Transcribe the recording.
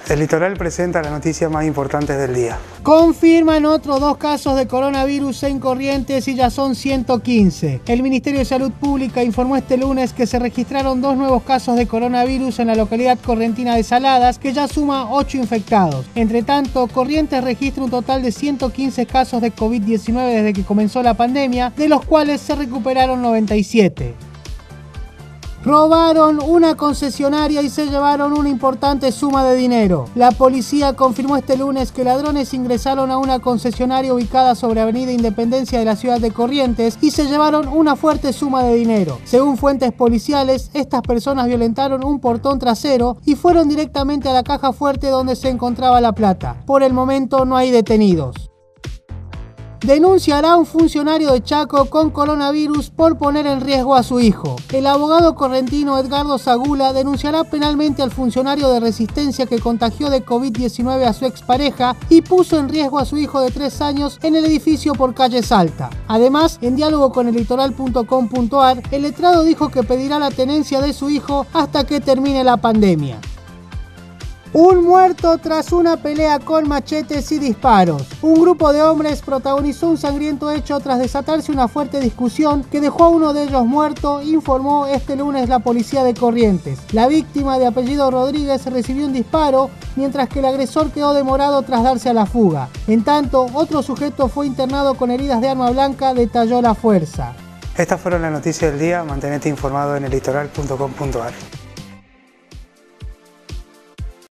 El Litoral presenta las noticias más importantes del día. Confirman otros 2 casos de coronavirus en Corrientes y ya son 115. El Ministerio de Salud Pública informó este lunes que se registraron 2 nuevos casos de coronavirus en la localidad correntina de Saladas, que ya suma 8 infectados. Entre tanto, Corrientes registra un total de 115 casos de COVID-19 desde que comenzó la pandemia, de los cuales se recuperaron 97. Robaron una concesionaria y se llevaron una importante suma de dinero. La policía confirmó este lunes que ladrones ingresaron a una concesionaria ubicada sobre Avenida Independencia de la ciudad de Corrientes y se llevaron una fuerte suma de dinero. Según fuentes policiales, estas personas violentaron un portón trasero y fueron directamente a la caja fuerte donde se encontraba la plata. Por el momento no hay detenidos. Denunciará a un funcionario de Chaco con coronavirus por poner en riesgo a su hijo. El abogado correntino Edgardo Zagula denunciará penalmente al funcionario de Resistencia que contagió de COVID-19 a su expareja y puso en riesgo a su hijo de 3 años en el edificio por calle Salta. Además, en diálogo con ellitoral.com.ar, el letrado dijo que pedirá la tenencia de su hijo hasta que termine la pandemia. Un muerto tras una pelea con machetes y disparos. Un grupo de hombres protagonizó un sangriento hecho tras desatarse una fuerte discusión que dejó a uno de ellos muerto, informó este lunes la policía de Corrientes. La víctima, de apellido Rodríguez, recibió un disparo, mientras que el agresor quedó demorado tras darse a la fuga. En tanto, otro sujeto fue internado con heridas de arma blanca, detalló La Fuerza. Estas fueron las noticias del día. Mantenete informado en ellitoral.com.ar.